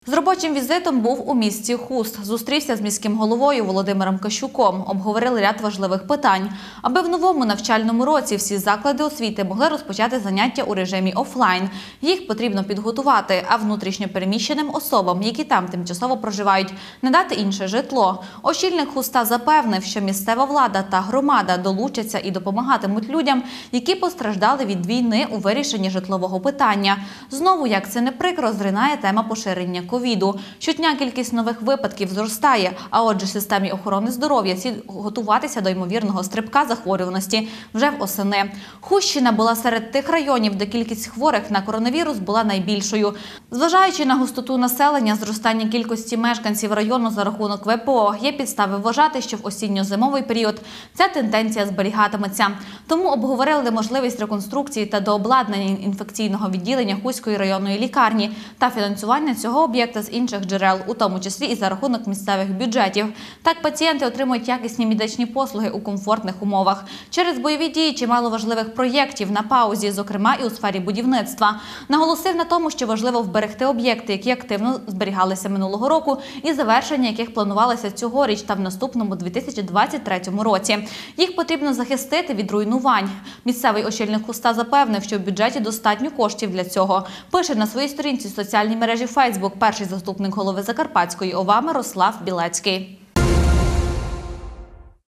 З робочим візитом був у місті Хуст. Зустрівся з міським головою Володимиром Кащуком. Обговорили ряд важливих питань. Аби в новому навчальному році всі заклади освіти могли розпочати заняття у режимі офлайн. Їх потрібно підготувати, а внутрішньо переміщеним особам, які там тимчасово проживають, надати інше житло. Очільник Хуста запевнив, що місцева влада та громада долучаться і допомагатимуть людям, які постраждали від війни у вирішенні житлового питання. Знову, як це не прикро, зринає тема поширення ковіду. Щодня кількість нових випадків зростає, а отже системі охорони здоров'я слід готуватися до ймовірного стрибка захворюваності вже восени. Хустщина була серед тих районів, де кількість хворих на коронавірус була найбільшою. Зважаючи на густоту населення, зростання кількості мешканців району за рахунок ВПО, є підстави вважати, що в осінньо-зимовий період ця тенденція зберігатиметься. Тому обговорили можливість реконструкції та дообладнання інфекційного відділення Хуської районної лікарні та фінансування цього об'єкта з інших джерел, у тому числі і за рахунок місцевих бюджетів. Так пацієнти отримують якісні медичні послуги у комфортних умовах. Через бойові дії чимало важливих проєктів на паузі, зокрема і у сфері будівництва. Наголосив на тому, що важливо вберегти об'єкти, які активно зберігалися минулого року і завершення яких планувалося цьогоріч та в наступному 2023 році. Їх потрібно захистити від руйнувань. Місцевий очільник Хуста запевнив, що в бюджеті достатньо коштів для цього. Пише на своїй сторінці в соціальній мережі Facebook перший заступник голови Закарпатської ОВА Мирослав Білецький.